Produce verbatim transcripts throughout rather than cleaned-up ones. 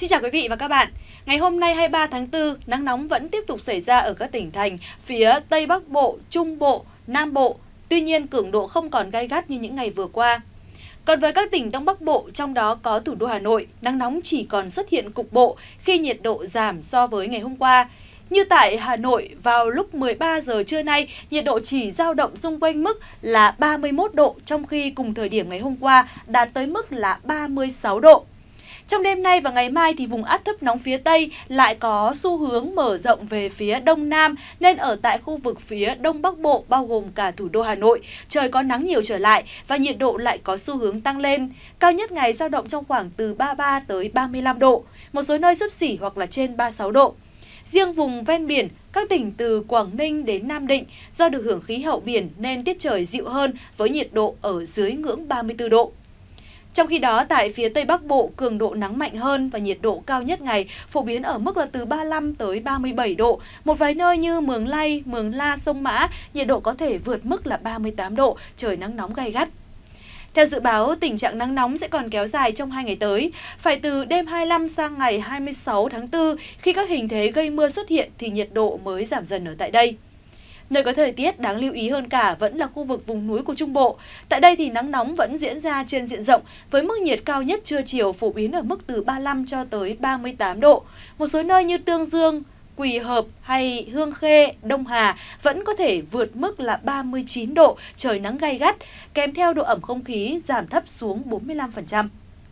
Xin chào quý vị và các bạn. Ngày hôm nay hai mươi ba tháng tư, nắng nóng vẫn tiếp tục xảy ra ở các tỉnh thành phía Tây Bắc Bộ, Trung Bộ, Nam Bộ. Tuy nhiên, cường độ không còn gay gắt như những ngày vừa qua. Còn với các tỉnh Đông Bắc Bộ, trong đó có thủ đô Hà Nội, nắng nóng chỉ còn xuất hiện cục bộ khi nhiệt độ giảm so với ngày hôm qua. Như tại Hà Nội, vào lúc mười ba giờ trưa nay, nhiệt độ chỉ dao động xung quanh mức là ba mươi mốt độ, trong khi cùng thời điểm ngày hôm qua đạt tới mức là ba mươi sáu độ. Trong đêm nay và ngày mai thì vùng áp thấp nóng phía Tây lại có xu hướng mở rộng về phía Đông Nam, nên ở tại khu vực phía Đông Bắc Bộ bao gồm cả thủ đô Hà Nội, trời có nắng nhiều trở lại và nhiệt độ lại có xu hướng tăng lên. Cao nhất ngày dao động trong khoảng từ ba mươi ba tới ba mươi lăm độ, một số nơi xấp xỉ hoặc là trên ba mươi sáu độ. Riêng vùng ven biển, các tỉnh từ Quảng Ninh đến Nam Định do được hưởng khí hậu biển nên tiết trời dịu hơn với nhiệt độ ở dưới ngưỡng ba mươi tư độ. Trong khi đó, tại phía Tây Bắc Bộ, cường độ nắng mạnh hơn và nhiệt độ cao nhất ngày phổ biến ở mức là từ ba mươi lăm tới ba mươi bảy độ. Một vài nơi như Mường Lay, Mường La, Sông Mã, nhiệt độ có thể vượt mức là ba mươi tám độ, trời nắng nóng gay gắt. Theo dự báo, tình trạng nắng nóng sẽ còn kéo dài trong hai ngày tới. Phải từ đêm hai mươi lăm sang ngày hai mươi sáu tháng tư, khi các hình thế gây mưa xuất hiện thì nhiệt độ mới giảm dần ở tại đây. Nơi có thời tiết đáng lưu ý hơn cả vẫn là khu vực vùng núi của Trung Bộ. Tại đây thì nắng nóng vẫn diễn ra trên diện rộng với mức nhiệt cao nhất trưa chiều phổ biến ở mức từ ba mươi lăm cho tới ba mươi tám độ. Một số nơi như Tương Dương, Quỳ Hợp hay Hương Khê, Đông Hà vẫn có thể vượt mức là ba mươi chín độ, trời nắng gay gắt, kèm theo độ ẩm không khí giảm thấp xuống bốn mươi lăm phần trăm.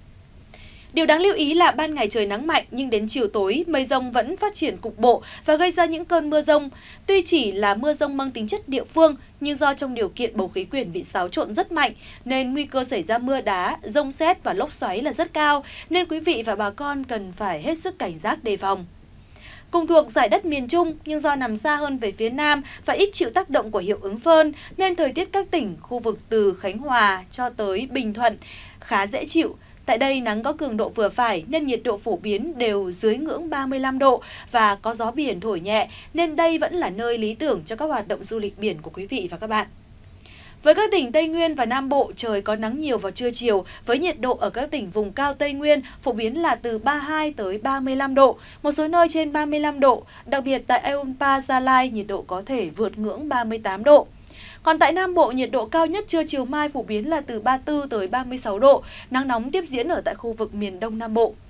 Điều đáng lưu ý là ban ngày trời nắng mạnh nhưng đến chiều tối mây rông vẫn phát triển cục bộ và gây ra những cơn mưa rông. Tuy chỉ là mưa rông mang tính chất địa phương nhưng do trong điều kiện bầu khí quyển bị xáo trộn rất mạnh nên nguy cơ xảy ra mưa đá, dông sét và lốc xoáy là rất cao, nên quý vị và bà con cần phải hết sức cảnh giác đề phòng. Cùng thuộc giải đất miền Trung nhưng do nằm xa hơn về phía Nam và ít chịu tác động của hiệu ứng phơn nên thời tiết các tỉnh khu vực từ Khánh Hòa cho tới Bình Thuận khá dễ chịu. Tại đây nắng có cường độ vừa phải nên nhiệt độ phổ biến đều dưới ngưỡng ba mươi lăm độ và có gió biển thổi nhẹ nên đây vẫn là nơi lý tưởng cho các hoạt động du lịch biển của quý vị và các bạn. Với các tỉnh Tây Nguyên và Nam Bộ, trời có nắng nhiều vào trưa chiều với nhiệt độ ở các tỉnh vùng cao Tây Nguyên phổ biến là từ ba mươi hai tới ba mươi lăm độ, một số nơi trên ba mươi lăm độ, đặc biệt tại Ayunpa, Gia Lai nhiệt độ có thể vượt ngưỡng ba mươi tám độ. Còn tại Nam Bộ, nhiệt độ cao nhất trưa chiều mai phổ biến là từ ba mươi tư tới ba mươi sáu độ, nắng nóng tiếp diễn ở tại khu vực miền Đông Nam Bộ.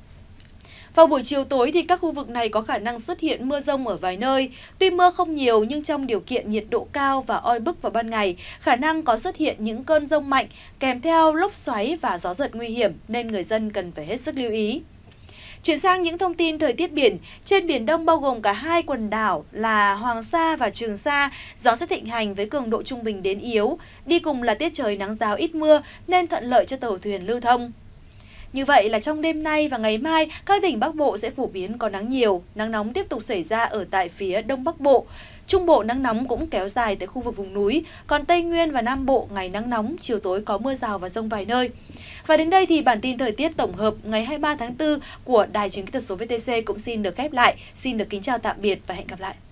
Vào buổi chiều tối thì các khu vực này có khả năng xuất hiện mưa rông ở vài nơi. Tuy mưa không nhiều nhưng trong điều kiện nhiệt độ cao và oi bức vào ban ngày, khả năng có xuất hiện những cơn rông mạnh kèm theo lốc xoáy và gió giật nguy hiểm nên người dân cần phải hết sức lưu ý. Chuyển sang những thông tin thời tiết biển, trên Biển Đông bao gồm cả hai quần đảo là Hoàng Sa và Trường Sa, gió sẽ thịnh hành với cường độ trung bình đến yếu, đi cùng là tiết trời nắng ráo ít mưa nên thuận lợi cho tàu thuyền lưu thông. Như vậy là trong đêm nay và ngày mai, các tỉnh Bắc Bộ sẽ phổ biến có nắng nhiều, nắng nóng tiếp tục xảy ra ở tại phía Đông Bắc Bộ. Trung Bộ nắng nóng cũng kéo dài tại khu vực vùng núi, còn Tây Nguyên và Nam Bộ ngày nắng nóng, chiều tối có mưa rào và dông vài nơi. Và đến đây thì bản tin thời tiết tổng hợp ngày hai mươi ba tháng tư của Đài Truyền hình Kỹ thuật số vê tê xê cũng xin được khép lại. Xin được kính chào tạm biệt và hẹn gặp lại.